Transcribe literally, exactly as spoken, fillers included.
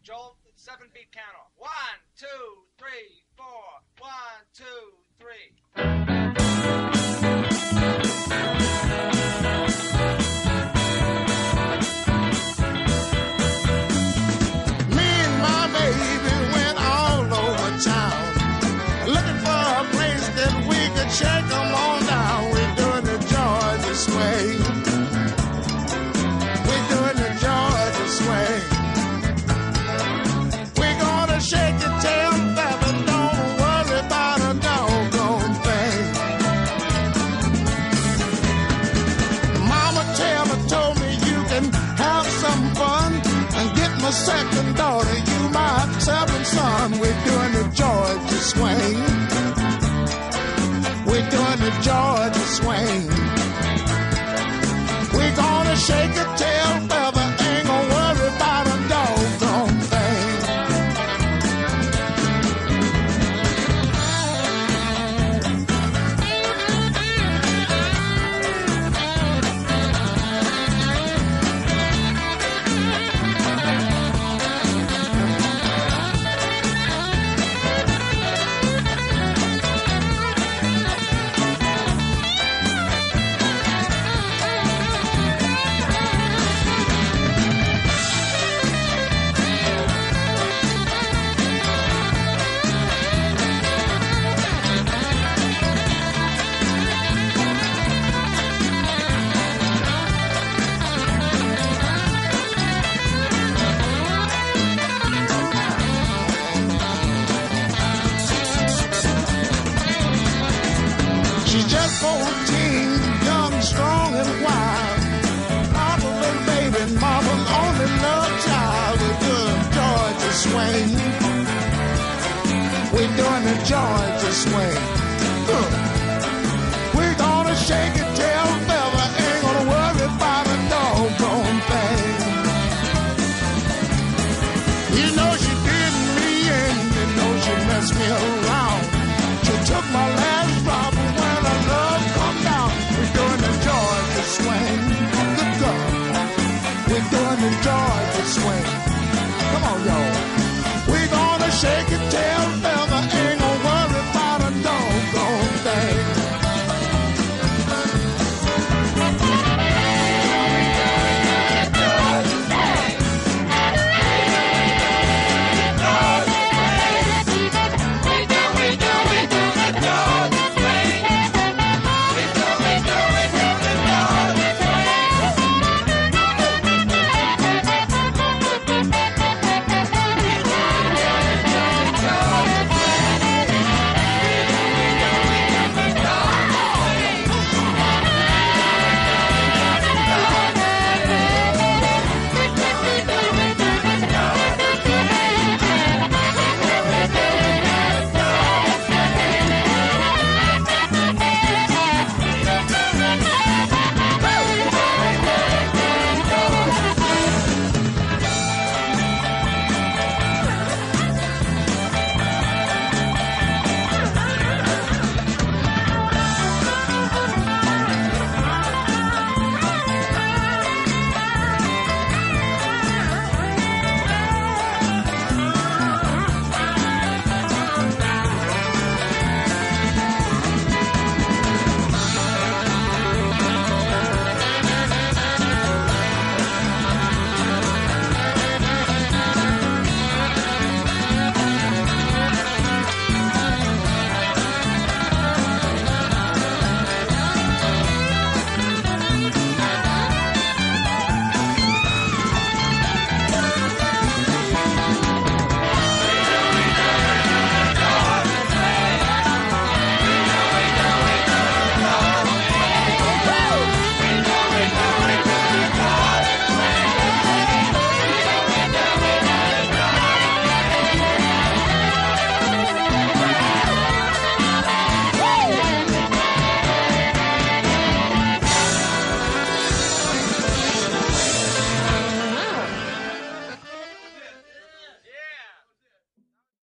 Joel, seven beat count off. One, two, three, four. One, two, three. Me and my baby went all over town, looking for a place that we could shake them on down. We're doing the Georgia swing. We're doing the Georgia swing. We're gonna shake your tail feather, don't worry about a doggone thing. Mama Taylor told me you can have some fun and get my second daughter, you my seventh son. We're doing the Georgia swing. We're doing the Georgia swing. We're gonna shake your tail feather, ain't gonna worry about a doggone thing. She's just fourteen, young, strong, and wild. Mama, little baby, mama's only love child. We're doing Georgia swing. We're doing the Georgia swing. Huh. We're gonna shake it till feather, ain't gonna worry about a doggone thing. You know she did me in, you know she messed me around. She took my last drop when her love come down. We're doing the Georgia swing. Good God. We're doing the Georgia swing. Come on, y'all. We're gonna shake it till